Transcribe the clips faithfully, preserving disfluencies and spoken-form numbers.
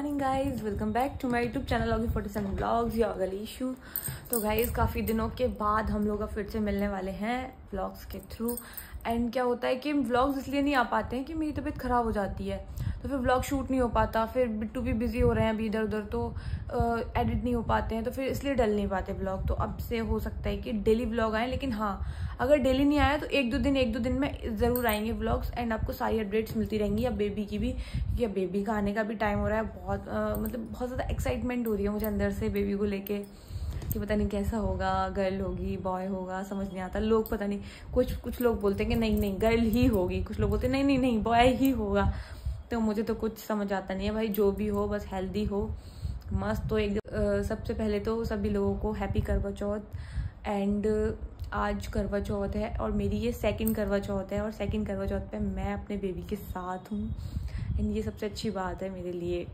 Morning guys, welcome back to my YouTube channel Oggy forty seven blogs या अगली issue. तो guys काफ़ी दिनों के बाद हम लोग अब फिर से मिलने वाले हैं व्लॉग्स के थ्रू। एंड क्या होता है कि व्लॉग्स इसलिए नहीं आ पाते हैं कि मेरी तबीयत ख़राब हो जाती है, तो फिर व्लॉग शूट नहीं हो पाता, फिर बिट्टू भी बिजी हो रहे हैं अभी इधर उधर, तो एडिट नहीं हो पाते हैं, तो फिर इसलिए डल नहीं पाते व्लॉग। तो अब से हो सकता है कि डेली व्लॉग आए, लेकिन हाँ अगर डेली नहीं आया तो एक दो दिन एक दो दिन में ज़रूर आएंगे व्लॉग्स। एंड आपको सारी अपडेट्स मिलती रहेंगी, अब बेबी की भी, क्योंकि अब बेबी का आने का भी टाइम हो रहा है। बहुत आ, मतलब बहुत ज़्यादा एक्साइटमेंट हो रही है मुझे अंदर से बेबी को लेके, कि पता नहीं कैसा होगा, गर्ल होगी बॉय होगा समझ नहीं आता। लोग पता नहीं, कुछ कुछ लोग बोलते हैं कि नहीं नहीं गर्ल ही होगी, कुछ लोग बोलते हैं नहीं नहीं नहीं बॉय ही होगा। तो मुझे तो कुछ समझ आता नहीं है भाई, जो भी हो बस हेल्दी हो मस्त। तो एक सबसे पहले तो सभी लोगों को हैप्पी करवा चौथ। एंड आज करवा चौथ है और मेरी ये सेकंड करवा चौथ है, और सेकंड करवा चौथ पे मैं अपने बेबी के साथ हूँ। एंड ये सबसे अच्छी बात है मेरे लिए।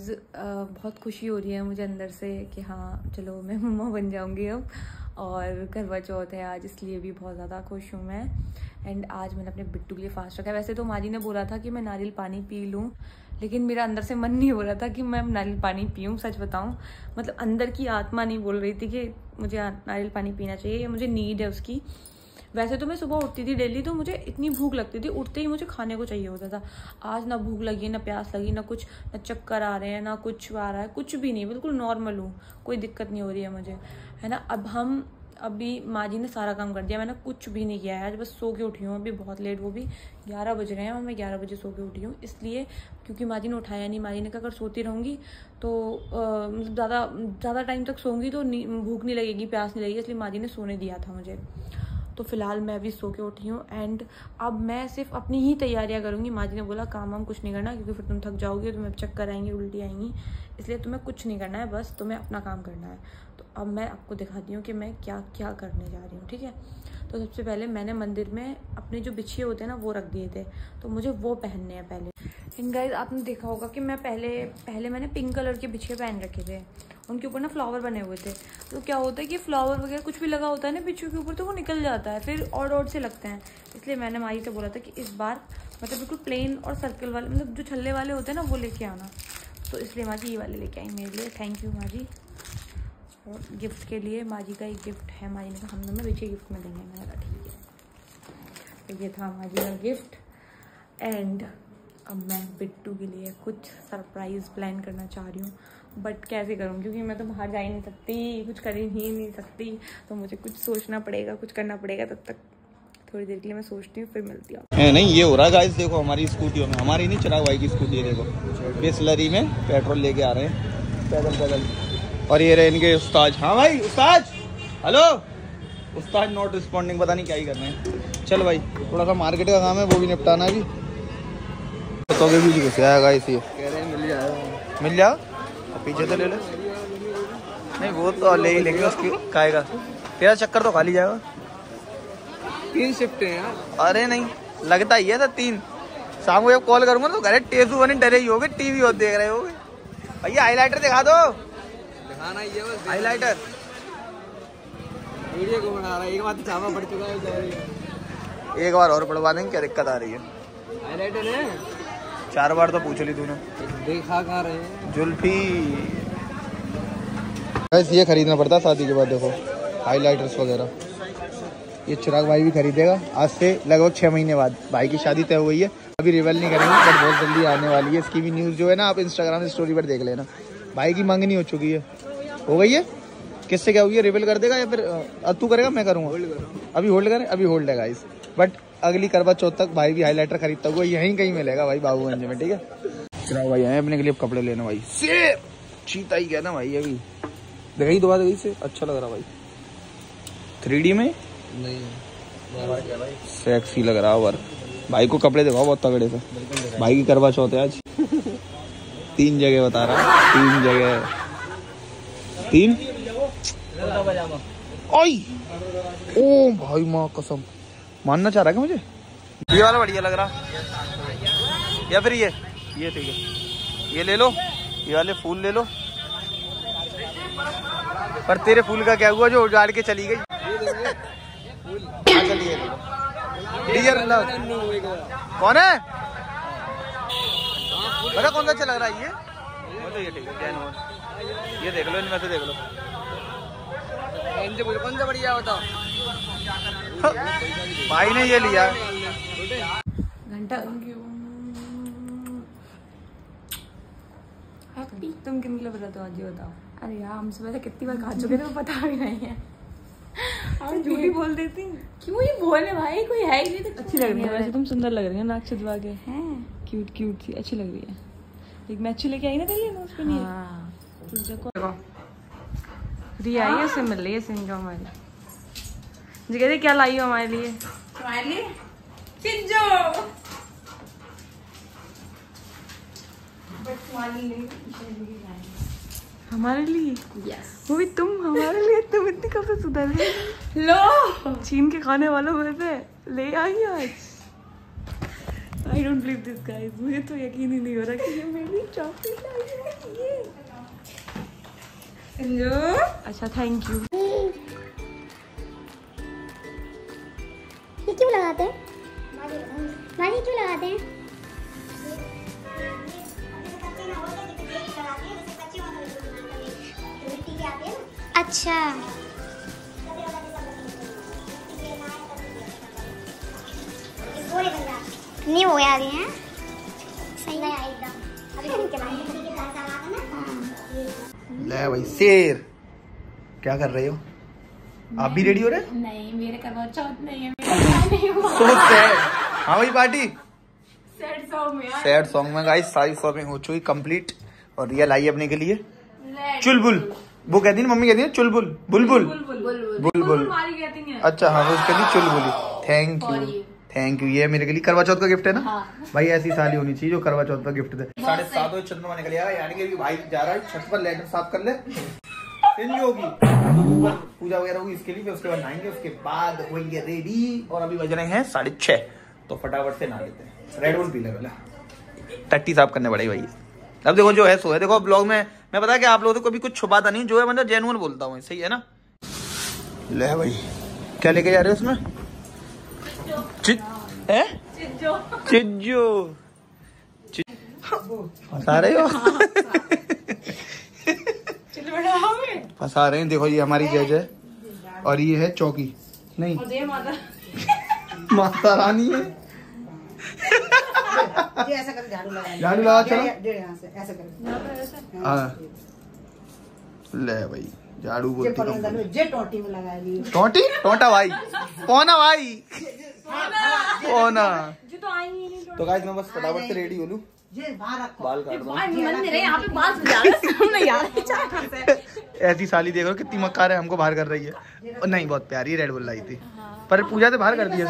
बहुत खुशी हो रही है मुझे अंदर से कि हाँ चलो मैं मम्मा बन जाऊंगी अब, और करवा चौथ है आज, इसलिए भी बहुत ज़्यादा खुश हूँ मैं। एंड आज मैंने अपने बिट्टू के लिए फास्ट रखा है। वैसे तो माँ जी ने बोला था कि मैं नारियल पानी पी लूँ, लेकिन मेरा अंदर से मन नहीं हो रहा था कि मैं नारियल पानी पीऊँ। सच बताऊँ, मतलब अंदर की आत्मा नहीं बोल रही थी कि मुझे नारियल पानी पीना चाहिए, या मुझे नीड है उसकी। वैसे तो मैं सुबह उठती थी डेली, तो मुझे इतनी भूख लगती थी, उठते ही मुझे खाने को चाहिए होता था। आज ना भूख लगी, ना प्यास लगी, ना कुछ, ना चक्कर आ रहे हैं, ना कुछ आ रहा है, कुछ भी नहीं, बिल्कुल नॉर्मल हूँ, कोई दिक्कत नहीं हो रही है मुझे, है ना। अब हम अभी माँ जी ने सारा काम कर दिया, मैंने कुछ भी नहीं किया है आज, बस सो के उठी हूँ अभी बहुत लेट, वो भी ग्यारह बज रहे हैं और मैं ग्यारह बजे सो के उठी हूँ, इसलिए क्योंकि माँ जी ने उठाया नहीं। माँ जी ने कहा अगर सोती रहूँगी तो ज़्यादा ज़्यादा टाइम तक सोऊंगी तो भूख नहीं लगेगी, प्यास नहीं लगेगी, इसलिए माँ जी ने सोने दिया था मुझे। तो फिलहाल मैं अभी सो के उठी हूँ। एंड अब मैं सिर्फ अपनी ही तैयारियाँ करूँगी। माँ जी ने बोला काम वाम कुछ नहीं करना, क्योंकि फिर तुम थक जाओगे, तुम्हें चक्कर आएंगे, उल्टी आएंगी, इसलिए तुम्हें कुछ नहीं करना है, बस तुम्हें अपना काम करना है। तो अब मैं आपको दिखाती हूँ कि मैं क्या क्या करने जा रही हूँ, ठीक है। तो सबसे पहले मैंने मंदिर में अपने जो बिछिए होते हैं ना वो रख दिए थे, तो मुझे वो पहनने हैं पहले। एंड गाइस आपने देखा होगा कि मैं पहले पहले मैंने पिंक कलर के बिछिए पहन रखे थे, उनके ऊपर ना फ्लावर बने हुए थे। तो क्या होता है कि फ्लावर वगैरह कुछ भी लगा होता है ना बिच्छू के ऊपर, तो वो निकल जाता है, फिर ऑड ऑड से लगते हैं। इसलिए मैंने माँ जी से बोला था कि इस बार मतलब बिल्कुल प्लेन और सर्कल वाले, मतलब जो छल्ले वाले होते हैं ना वो लेके आना। तो इसलिए माँ जी ये वाले लेके आई मेरे लिए, थैंक यू माँ जी। और गिफ्ट के लिए माँ जी का एक गिफ्ट है, माँ जी ने कहा हम दोनों बिछे गिफ्ट में देंगे, मैंने कहा ठीक है। तो ये था माँ जी का गिफ्ट। एंड अब मैं बिट्टू के लिए कुछ सरप्राइज़ प्लान करना चाह रही हूँ, बट कैसे करूँ, क्योंकि मैं तो बाहर जा ही नहीं सकती, कुछ कर ही नहीं सकती, तो मुझे कुछ सोचना पड़ेगा, कुछ करना पड़ेगा। तब तक थोड़ी देर के लिए मैं सोचती हूँ, फिर मिलती हूँ। नहीं ये हो रहा गाइस, देखो हमारी स्कूटियों में, हमारी नहीं चिराग भाई की स्कूटी है, देखो बिसलरी में पेट्रोल लेके आ रहे हैं पैदल पैदल। और ये रहे इनके उस्ताद। हाँ भाई उस्ताद, हेलो उस्ताद नॉट रिस्पॉन्डिंग, पता नहीं क्या ही कर रहे हैं। चल भाई थोड़ा सा मार्केट का काम है, वो भी निपटाना है। तो भी बीच घुस आया गाइस, ये कह रहे हैं मिल जाएगा, मिल जाओ पीछे तो ले लो। नहीं वो तो ले ही लेंगे, उसकी खाएगा, तेरा चक्कर तो खाली जाएगा। तीन शिफ्ट हैं यार। अरे नहीं लगता ही है तो तीन। शाम को जब कॉल करूंगा तो कह रहे टेसू बनी डरे ही होगे, टीवी और देख रहे होगे। भैया हाईलाइटर दिखा दो, दिखाना ही है बस हाईलाइटर। वीडियो को बना रहा है, एक बार तो छापा पड़ चुका है, एक बार और पढ़वा देंगे, क्या दिक्कत आ रही है। हाईलाइटर है, चार बार तो पूछ ली तूने, देखा कहाँ रहे हैं जुल्फी। वैसे ये खरीदना पड़ता शादी के बाद, देखो हाईलाइटर्स वगैरह। ये चिराग भाई भी खरीदेगा आज से लगभग छः महीने बाद। भाई की शादी तय हो गई है, अभी रिवेल नहीं करेंगे, बट बहुत जल्दी आने वाली है। इसकी भी न्यूज़ जो है ना आप इंस्टाग्राम स्टोरी पर देख लेना। भाई की मंगनी हो चुकी है, हो गई है। किससे क्या हुई है, रिवेल कर देगा या फिर तू करेगा मैं करूँगा? अभी होल्ड करें, अभी होल्ड है गाइस, बट अगली करवा चौथ तक भाई भी हाईलाइटर खरीदता हुआ यहीं कहीं मिलेगा भाई, बाबूगंज में, ठीक है। चिराग भाई आए अपने के लिए कपड़े लेना भाई से, चीता ही कहना भाई। अभी देखा दोबारा गई से अच्छा लग रहा भाई, थ्री डी में नहीं सेक्सी लग रहा वर्क। भाई को कपड़े दिखाओ बहुत तगड़े से, भाई की करवा चौथ है आज। तीन जगह बता रहा, तीन जगह, तीन ओई ओ भाई माँ कसम, मानना चाह रहा है मुझे। ये वाला बढ़िया लग रहा, या फिर ये ये ठीक है, ये ले लो, ये वाले फूल ले लो। पर तेरे फूल का क्या हुआ जो उजाड़ के चली गई? चलिए डियर लव कौन है, बता कौन सा अच्छा लग रहा है? ये तो ये ठीक है जेन्युइन। ये देख लो, इनमें से देख लो इनसे मुझे कौन सा बढ़िया बताओ। भाई ने ये लिया घंटा। तुम किन के लिए बताते हो आज ये बताओ। अरे यार हम सुबह से कितनी बार खा चुके थे, पता भी नहीं है। हम झूठी बोल देती। क्यों ये बोले भाई, कोई है ही नहीं तो अच्छी लग रही है वैसे। तुम सुंदर लग रही है नाक छिदवा के। हैं क्यूट क्यूट सी अच्छी लग रही है। एक मैं अच्छी लेके आई ना तेरे लिए उस पे नहीं। हां देखो रिया आई है, उससे मिल रही है सिंजो हमारी जी। कहते क्या लाई हो हमारे लिए? हमारे लिए सिंजो। हमारे लिए yes. वो भी तुम हमारे लिए। तुम इतनी कब से सुधर गई? लो चीन के खाने वालों में से ले आई आज। I don't believe this guys. मुझे तो यकीन ही नहीं हो रहा कि ये मेरी चॉकलेट लाई है। ये सिंजो अच्छा थैंक यू। ये क्यों लगाते हैं? माली क्यों लगाते हैं? अच्छा नहीं वो यार हैं सही है एकदम। ले भाई शेर, क्या कर रहे हो आप? भी रेडी हो रहे? नहीं मेरे करवा चौथ नहीं है। So sad. हाँ भाई पार्टी सैड सॉन्ग में सैड सॉन्ग में गाइस सारी शॉपिंग हो चुकी कंप्लीट। और रियल आई अपने के लिए चुलबुल। वो कहती है मम्मी कहती है चुलबुल बुलबुल बुलबुल। अच्छा हाँ वो कहती है चुलबुली। Thank you thank you. ये मेरे के लिए करवा चौथ का गिफ्ट है ना। हाँ। भाई ऐसी साली होनी चाहिए जो करवा चौथ का गिफ्ट दे। साढ़े सात बजे चंद्रमा निकल आया, यानी कि भाई जा रहा है छत पर लेटर साफ कर ले होगी पूजा वगैरह होगी इसके लिए। उसके बाद नहाएंगे, उसके बाद होंगे रेडी। और अभी बज रहे हैं साढ़े छह, तो फटाफट से नहा लेते हैं। रेड बुल पी ले पहले, टट्टी साफ करने पड़ेगी भाई। अब देखो जो है सो है। देखो ब्लॉग में मैं पता कि आप लोगों को कभी कुछ छुपाता नहीं, जो है मतलब जेन्युइन बोलता हूँ। सही है ना। ले भाई क्या लेके जा रहे हो उसमें? चिज्जो चिज्जो फंसा रहे हो? फंसा रहे हैं। देखो ये हमारी जज है और ये है चौकी नहीं माता रानी है। ऐसा कर झाड़ू लगा झाड़ू लगा चलो ऐसा कर। हाँ ले भाई झाड़ू बोलती जे टोटी में लगा ली। टोटी टोटा भाई पौना भाई पौना। तो गाइस मैं बस फटाफट से रेडी हो लूं। बाल काट ऐसी साली देखो कितनी मक्कार है, हमको बाहर कर रही है। और नहीं बहुत प्यारी रेड बुल लाई थी पर पूजा से बाहर कर दिया।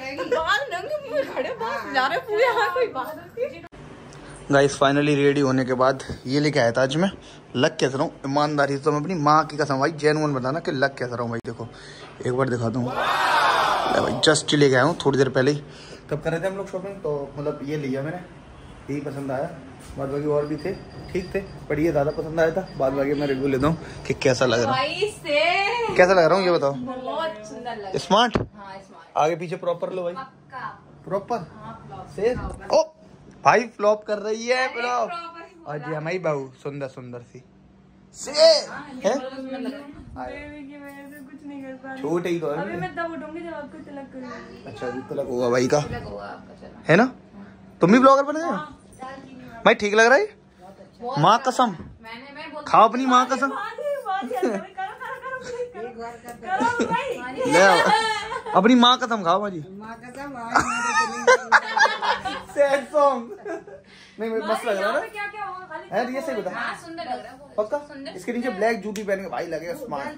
गाइस फाइनली रेडी होने के बाद ये लेके आया था आज मैं। लग कैसा रहा हूँ ईमानदारी से, तो मैं अपनी माँ की कसम भाई जेन्युइन बताना कि लग कैसा रहा हूँ भाई। देखो एक बार दिखा दूँ भाई, जस्ट लेके आया हूँ थोड़ी देर पहले ही। तब कर रहे थे हम लोग शॉपिंग, तो मतलब ये लिया मैंने, यही पसंद आया। बाद बाकी और भी थे ठीक थे, पर ये ज्यादा पसंद आया था। बाद बाकी मैं रिव्यू लेता हूँ कि कैसा लग रहा है। कैसा लग रहा हूँ ये बताओ। बहुत सुंदर लग। स्मार्ट आगे पीछे प्रॉपर लो भाई, प्रॉपर से। ओ भाई फ्लॉप कर रही है फ्लॉप। और जी हमारी बहू सुंदर सुंदर सी से है। छोट ही तो अभी मैं तब उठूंगी जब आपको तिलक करूंगी। अच्छा अभी तिलक होगा भाई का है ना। तुम भी ब्लॉगर बने भाई, ठीक लग रहा है। माँ कसम खाओ अपनी माँ कसम। ले अपनी माँ कसम खाओ भाजी। सैड सॉन्ग नहीं मस्त लग रहा है ना। ये सही बता पक्का। इसके नीचे ब्लैक जूती पहन के भाई लगेगा स्मार्ट।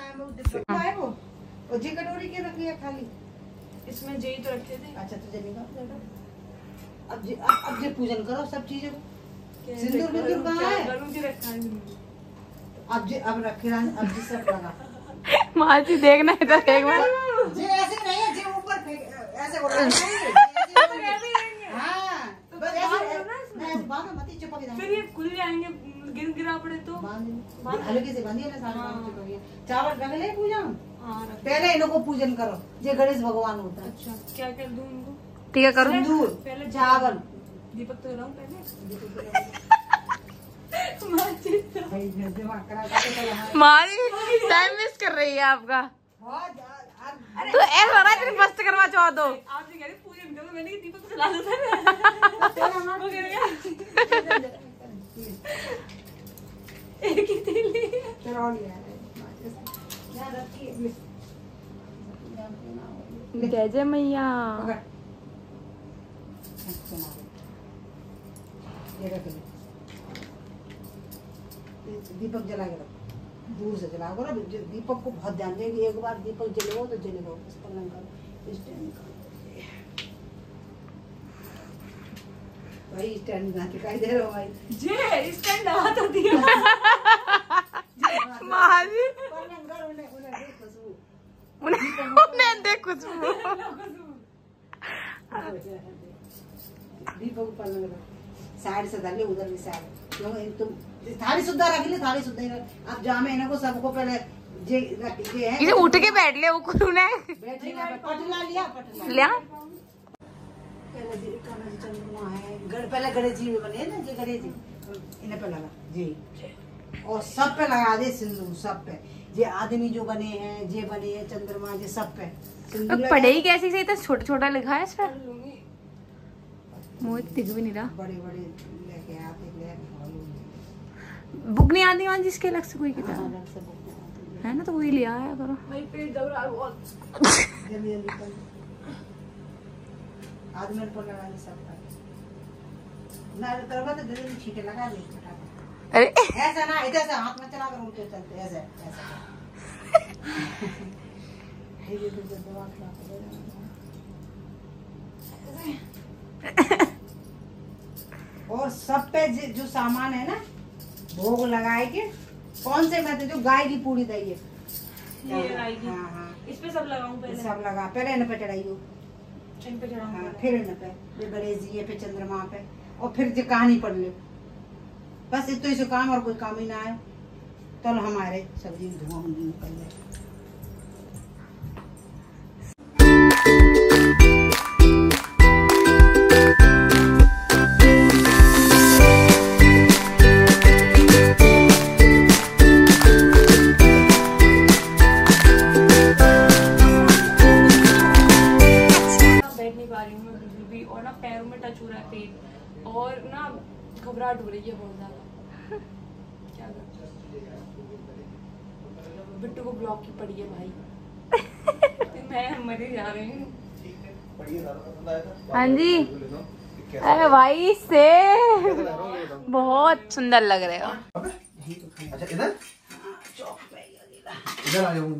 जी कटोरी के रखी है खाली, इसमें जेई तो रखे थे। अच्छा तो जलेगा अब जे अब जे पूजन करो सब चीजों। सिंदूर बिंदूर कहाँ है? अब जे अब रखे अब जी सब लगा। माँ जी देखना है तो एक बार। जे ऐसे नहीं है, जे ऊपर ऐसे बोल रहे हैं। हाँ बस ऐसे नहीं बांधो मत चिपक जाए। फिर ये खुल जाएंगे, गिर गिरा पड़े तो बांध हल्के से बांधिए ना सारे चिपक। चावल रख ले पूजा। पहले इनको को पूजन करो, जे गणेश भगवान होता है। अच्छा क्या कर दूं इनको? ठीक है करो। सिंदूर पहले चावल दीपक तो लगाऊं पहले। भाई दिमाग खराब करके चला हमारा। मारी टाइम वेस्ट कर रही है आपका। बहुत यार, तो ऐसा हो रहा है तेरी मस्त करवा चौथ दो। आपने कह रही पूजन करो, मैंने कहा दीपक को चला लो सर। तेरा नाम वो कह रहा एक ही तीली तेरा और यार यार रखिए जय जय मैया। पकड़ अच्छा ये रख ले। दीपक जला के रखो, दूर से जला करो। दीपक को बहुत ध्यान देगी, एक बार दीपक जलेगा तो जलेगा। इस पर करो, स्टैंड करो भाई, स्टैंड ना दिखाई दे रहा भाई। जे स्टैंड लगा तो दिया मारी उन्हें उन्हें उन्हें देख खुशबू, उन्हें देख खुशबू। दीपक ऊपर लग रहा साइड से डालिए, उधर भी साइड। क्यों तुम थाली सुद्धा रख ले, थाली सुद्धा ही रख। अब जामे इन्हें को सबको पहले जे रख ये है, इसे उठ के बैठ ले। वो कुछ ने बैठे ना पटला लिया, पटला लिया। पहले जी काना जी चंद्रमा है, गण पहले गणेश जी में बने हैं ना, जे गणेश जी इन्हें पे लगा जी, और सब पे लगा दे सिंदूर, सब पे। जे आदमी जो बने हैं, जे बने हैं चंद्रमा, जे सब पे सिंदूर। पढ़े कैसी से इतना छोटा छोटा लिखा है इस पर, मुझे दिख भी नहीं रहा। बड़े बड़े लेके आते ले बुक नहीं आती वहाँ जिसके अलग से कोई किताब है ना, तो वही लिया है करो। भाई पेट दब रहा है बहुत। जल्दी जल्दी कर, आदमी पर लगा दे सब पर ना, करवा तो जल्दी छींटे लगा दे फटाफट। अरे ऐसा ना, ऐसे हाथ में चला कर उल्टे चलते ऐसे ऐसे। ये ये तो दवा खिला और सब पे जो सामान है ना, भोग लगाए के कौन से मैं जो गाय की पूरी दही है, ये गाय की। हाँ हाँ इस पे सब लगाऊं पहले, सब लगा। पहले इन पे चढ़ाइयो, इन पे चढ़ाऊं हाँ, फिर इन पे ये गणेश जी पे, चंद्रमा पे, और फिर जो कहानी पढ़ लो। बस इतो ही काम, और कोई काम ही ना है। कल हमारे सब्जी धुआं निकल जाए। और ना पैरों में टच हो रहा है पेट, और ना घबराहट हो रही है बहुत ज्यादा। क्या बिट्टू को ब्लॉक की पड़ी है भाई। मैं मरे जा रही हूँ। हाँ जी, अरे भाई से बहुत सुंदर लग रहे हो। अच्छा इधर इधर आ जाओ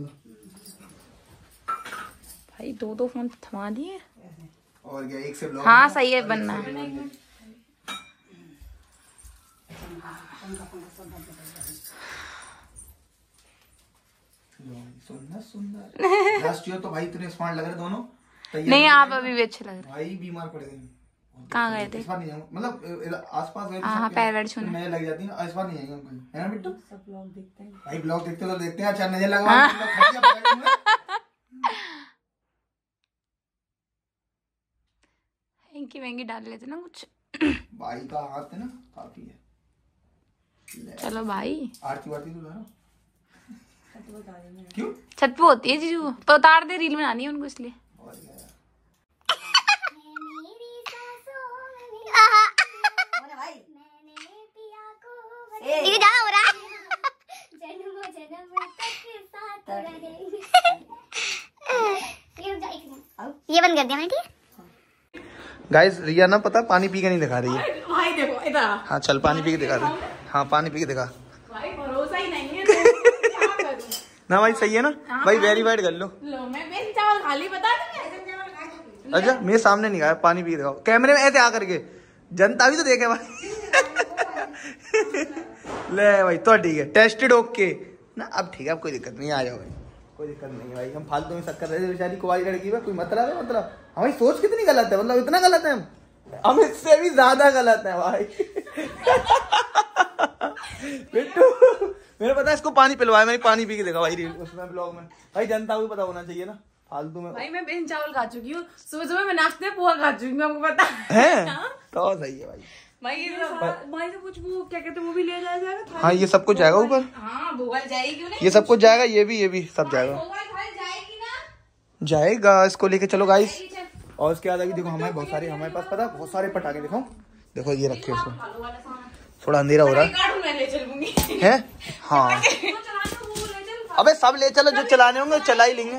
भाई, दो दो फोन थमा दिए और क्या, एक से ब्लॉग। हाँ सही है, बनना है। सुंदर सुंदर लास्ट ईयर तो भाई इतने स्मार्ट लग रहे दोनों। नहीं आप अभी भी अच्छे लग रहे। भाई बीमार पड़ गए। कहाँ गए थे? इस बार नहीं जाऊंगा, मतलब आसपास गए थे। हाँ पैर वैर छूने नजर लग जाती है, इस बार नहीं जाएंगे कहीं, है ना बिट्टू? सब लोग देखते हैं भाई ब्लॉग देखते तो देखते हैं। अच्छा नजर लगवा हैंकी वैंकी डाल लेते ना कुछ। भाई का हाथ है ना काफी है। चलो भाई, आरती वारती तो ला क्यों? छत पे होती है जीजू, तो उतार दे, रील बनानी है उनको इसलिए। और क्या ये क्या हो रहा है? जन्म जन्म तक साथ रहेंगे। ये बंद कर दिया मैंने, ठीक है? गाइस रिया ना पता पानी पी के नहीं दिखा रही है भाई देखो इधर। हाँ चल पानी पी के दिखा दे। हाँ पानी पी के दिखा। भाई भरोसा ही नहीं है तो क्या करूं? ना भाई सही है ना। हाँ, भाई वेरीफाइड कर लो। लो मैं बेसन चावल खा ली, बता दूं। अच्छा मेरे सामने नहीं खाया, पानी पी के दिखाओ कैमरे में ऐसे आकर के, जनता भी तो देखे भाई। ले भाई तो ठीक है, टेस्टेड ओके ना। अब ठीक है, अब कोई दिक्कत नहीं, आ जाओ भाई, कोई दिक्कत नहीं है भाई। हम फालतू में शक कर रहे थे, बेचारी कुवारी लड़की में कोई मतलब है, मतलब हमारी सोच कितनी गलत है, मतलब इतना गलत है हम हम इससे भी ज्यादा गलत है भाई। बिट्टू मैंने पता है इसको पानी पिलवाया, मैंने पानी पी के देखा भाई उसमें ब्लॉग में। भाई जनता को भी पता होना चाहिए ना, फालतू में। भाई मैं बेसन चावल खा चुकी हूँ, सुबह सुबह मैं नाश्ते में पोहा खा चुकी हूँ, आपको पता है? तो सही है भाई। भाई ये भाई से कुछ वो क्या कहते हैं वो भी ले जाया जाएगा। हाँ ये सब कुछ जाएगा ऊपर। हाँ भोगल जाएगी नहीं, ये सब कुछ जाएगा, ये भी ये भी सब जाएगा। जाएगी ना, जाएगा, इसको लेके चलो गाइस। और उसके बाद अभी देखो हमारे बहुत सारे हमारे पास पता बहुत सारे पटाखे दिखाओ। देखो ये रखे इसमें, थोड़ा अंधेरा हो रहा है है हाँ। अबे सब ले चलो, जो चलाने होंगे चला ही लेंगे,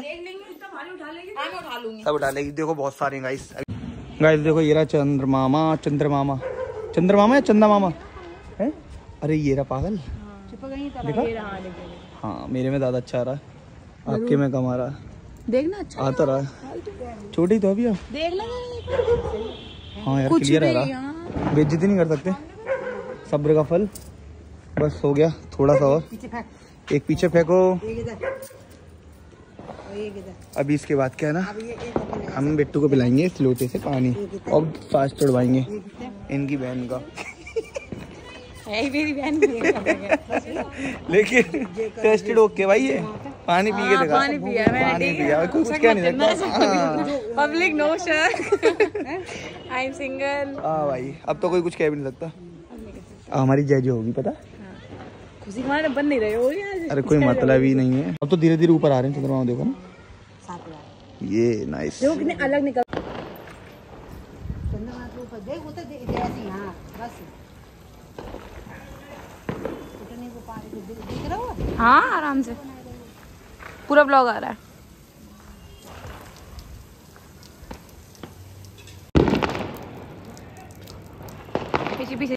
सब उठा लेगी। देखो बहुत सारे गाइस। गाइस देखो ये रहा चंद्रमामा, चंद्रमामा चंद्रमामा या चंदा मामा है। अरे ये रहा पागल, देखा हाँ मेरे में ज्यादा अच्छा आ रहा है, आपके में कम आ रहा है। देखना अच्छा आता रहा है, छोटी तो अभी देख लेना। हाँ यार क्लियर आ रहा, बेइज्जती नहीं कर सकते, सब्र का फल। बस हो गया, थोड़ा सा और, एक पीछे फेंको। अभी इसके बाद क्या है ना, हम बिट्टू को पिलाएंगे इस लोटे से पानी और फास्ट चढ़वाएंगे इनकी बहन का। मेरी बहन लेकिन टेस्टेड ओके भाई, ये पानी पी के देखा, पानी पिया मैंने, पानी पिया, कुछ कह नहीं सकता। पब्लिक नो शक, आई एम सिंगल। हाँ भाई अब तो कोई कुछ कह भी नहीं सकता। हमारी जय जो होगी पता, खुशी हमारे बन नहीं रहे हो यार। अरे कोई मतलब ही नहीं है। अब तो धीरे धीरे ऊपर आ रहे हैं चंद्रमा, देखो ना ये नाइस, देखो कितने अलग निकल। चंद्रमा के ऊपर देख, वो तो ऐसे ही हाँ बस उठने को पानी को दिख दिख रहा हो। हाँ आराम से पूरा ब्लॉग आ रहा है। पीछे पीछे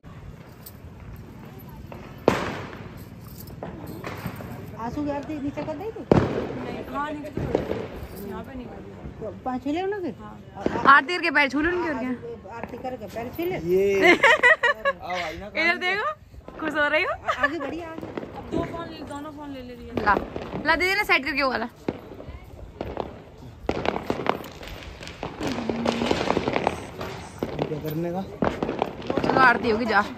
आंसू की आरती नीचे कर दे तू। हाँ नीचे यहाँ पे नहीं कर, पाँच छीले ना फिर आरती करके पैर छू लो उनके, और क्या आरती करके पैर छीले। ये इधर देखो, खुश हो रही हो। आगे बढ़िए आगे। अब दो फोन, दोनों फोन ले ले रही है। ला ला दीदी ने सेट करके वो वाला। क्या करने का, चलो आरती होगी जा।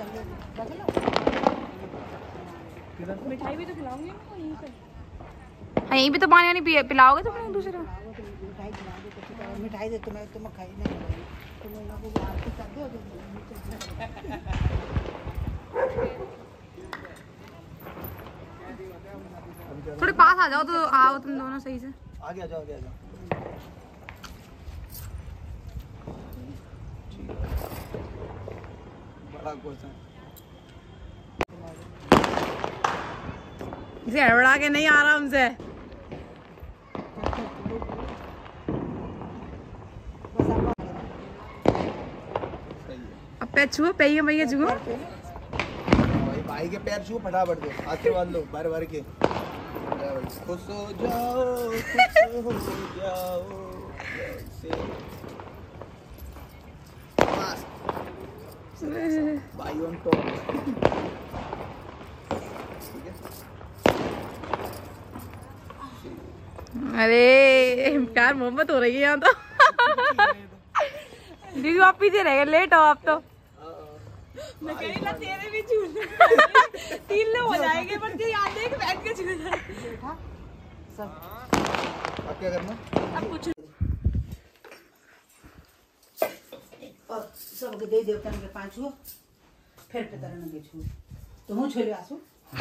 मिठाई भी तो खिलाऊंगी यहीं पे। हाँ यहीं पे तो पानी वानी पी पिलाओगे तुम लोग दूसरा। मिठाई खिला दो, कुछ मिठाई दे तुम्हें, तुम खाई नहीं, तुम लोगों को आरती कर दो। थोड़े पास आ जाओ तो आओ तुम दोनों सही से। आगे आ जाओ, आगे आ जाओ। बड़ा क्वेश्चन, इसे हड़बड़ा के नहीं आराम से। अब पैर छुओ, पैर भैया छुओ। भाई भाई के पैर छू फटाफट दो, आशीर्वाद लो भर भर के। खुश हो जाओ, खुश हो जाओ भाई ऑन टॉप। अरे प्यार मोहब्बत हो रही है यहाँ तो। दीदी आप पीछे रह गए, लेट हो आप तो। मैं कह रही ना तेरे भी झूले तीन लोग हो जाएंगे, पर तेरी याद है कि बैठ के झूला सब। अब क्या करना, अब कुछ और सबके दे देवता के पाँच हुआ, फिर पितरन के छू तो हूँ छोले आंसू।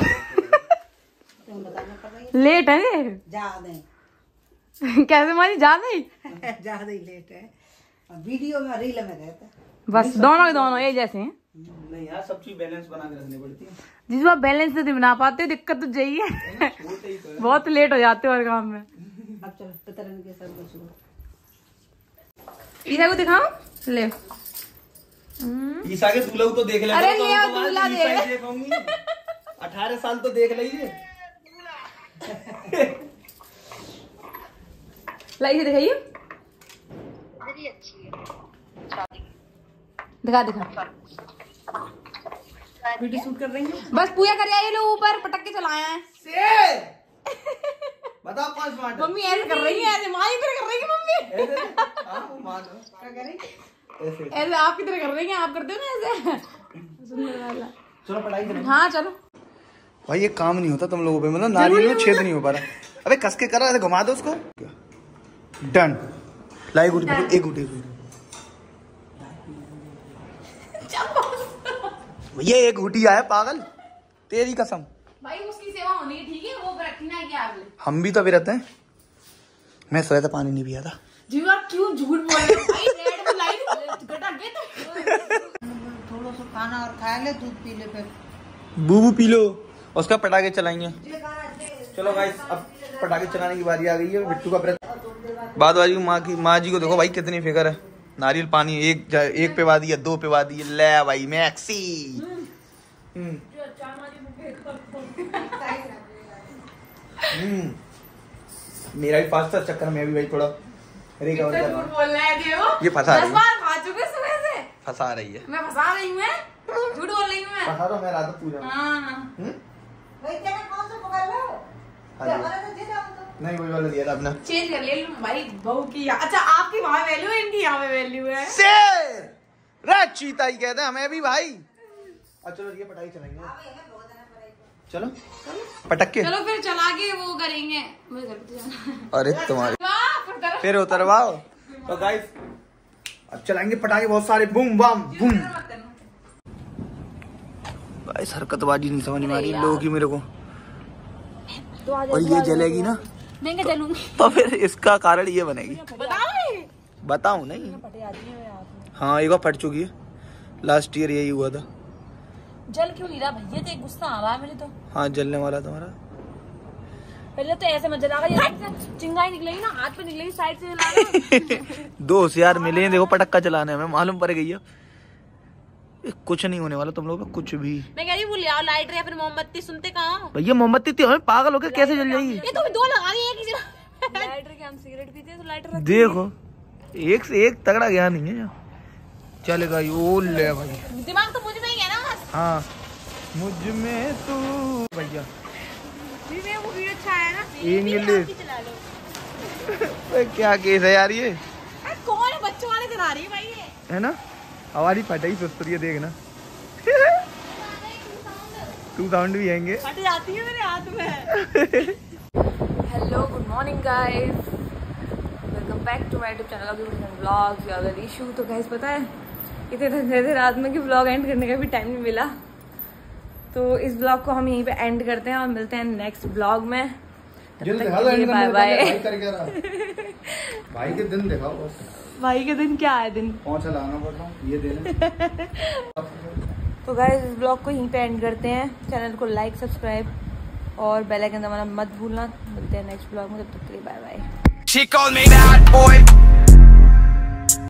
तुम बताना पड़ेगा। लेट है ज्यादा है कैसे मारी, ज्यादा ही ज्यादा ही लेट है। वीडियो में रील में रहता है बस, दोनों के दोनों ये जैसे हैं। नहीं यार सब चीज बैलेंस बना के रखनी पड़ती है। जिस बार बैलेंस नहीं बना पाते हो, दिक्कत तो यही है। बहुत लेट हो जाते हो हर काम में। अब चलो पितरन के सब कुछ ईसा को दिखाओ, ले ईसा के दूल्हा तो देख ले। अरे ले आओ दूल्हा दे। अठारह साल तो देख लीजिए। लाइए दिखाइए, दिखा दिखा। वीडियो शूट कर रही है। बस पूजा कर आए लोग, ऊपर पटके चलाए हैं। बताओ कौन स्मार्ट है? मम्मी ऐसे कर रही है, ऐसे माँ की तरह कर रही है मम्मी। ऐसे हाँ वो मान लो। क्या करें? ऐसे ऐसे आपकी तरह कर रही है, आप करते हो ना ऐसे। सुंदर वाला। चलो पढ़ाई करें। हाँ चलो। भाई ये काम नहीं होता तुम लोगों पे, मतलब नारियल में छेद नहीं हो पा रहा। अबे कस के करा, ऐसे घुमा दो उसको। डन। लाई गुटी, एक गुटी। ये एक घुटिया है पागल, तेरी कसम। भाई उसकी सेवा होनी है, ठीक है, वो रखी ना कि आप हम भी तो अभी रहते हैं। मैं सोया था, पानी नहीं पिया था। जी आप क्यों झूठ बोल रहे हो भाई? रेड में लाइट घटा गए तो थोड़ा सा खाना और खा ले, दूध पी ले, फिर बूबू पी लो, उसका पटाखे चलाएंगे। चलो गाइस, अब पटाखे चलाने की बारी आ गई है। बिट्टू का व्रत बाद वाली माँ की माँ जी को देखो भाई कितनी फिक्र है। नारियल पानी एक एक पे वादी है, दो पे वादी है, ले भाई मैक्सी। हम्म मेरा भी फास्ट था चक्कर में, भी भाई थोड़ा रिकवर कर रहा हूं। ये फंसा रही है, खा चुके सुबह से, फंसा रही है। मैं फंसा रही हूँ, झूठ बोल रही हूँ मैं। फंसा रहा मैं रात पूरा। हाँ वही तेरा कौन सा पकड़ लो? हमारा तो दे दो तो। नहीं वही वाला दिया था अपना। चेंज कर ले लूं भाई, बहू की। अच्छा आपकी वहाँ वैल्यू है, इनकी यहाँ पे वैल्यू है। शेर रे चीता ही कहते हैं हमें भी भाई। अब चलो ये पटाखे चलाएंगे। चलो पटक के चलो फिर चला के वो करेंगे। मुझे घर पे जाना। अरे तुम्हारे वाह, फिर उतरवाओ। तो गाइस अब चलाएंगे पटाखे बहुत सारे, बूम बम बूम। गाइस हरकतबाजी नहीं समझ में आ रही लोगों की मेरे को। और ये जलेगी ना, मैं क्या जलूंगी? तो फिर इसका कारण ये बनेगी। बताओ बताऊं नहीं? हाँ एक बार फट चुकी है, लास्ट ईयर यही हुआ था। जल क्यों नहीं रहा भैया? तो एक गुस्सा आ रहा है मुझे तो। हाँ जलने वाला तुम्हारा। पहले तो ऐसे मत जलागा, चिंगाई निकलेगी ना हाथ पे निकलेगी, साइड से जलाना। दो होशियार मिले हैं देखो पटक्का चलाने में, मालूम पड़ गई है। कुछ नहीं होने वाला तुम लोगों का कुछ भी। मैं कह रही हूँ लियाओ लाइटर या फिर मोमबत्ती। सुनते कहाँ भैया मोमबत्ती तो हमें पागल होकर कैसे जल जाएगी? ये तो दो लगा दी एक ही लाइटर के। हम सिगरेट पीते हैं तो लाइटर देखो एक से एक तगड़ा ज्ञान नहीं है। चलेगा यो ले भाई, दिमाग तो मुझ में ही है ना बस। हाँ मुझ में तू भैया भी वो वीडियो अच्छा है ना, इंग्लिश चला लो। क्या केस है यार ये? कौन है? बच्चों वाले चला रही है भाई ये, है ना? हमारी फटाई सुस्तरी है देखना। टू साउंड भी आएंगे, फट जाती है मेरे हाथ में। Hello good morning guys, welcome back to my YouTube channel vlogs यार इशू। तो गाइस पता है इतने थक गए थे रात में कि व्लॉग एंड करने का भी टाइम नहीं मिला। तो इस ब्लॉग को हम यहीं पे एंड करते हैं और मिलते हैं नेक्स्ट ब्लॉग में। तब तक के लिए बाय बाय। भाई के दिन दिखाओ बस। भाई के दिन क्या है? दिन कौन सा लाना पड़ रहा हूँ ये दे। तो गाइस इस ब्लॉग को यहीं पे एंड करते हैं। चैनल को लाइक सब्सक्राइब और बेल आइकन दबाना मत भूलना। मिलते हैं नेक्स्ट ब्लॉग में, तब तक के लिए बाय बाय।